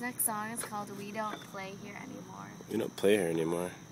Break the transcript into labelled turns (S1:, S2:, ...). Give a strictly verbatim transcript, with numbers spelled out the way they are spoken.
S1: next song is called We Don't Play Here Anymore.
S2: We don't play here anymore.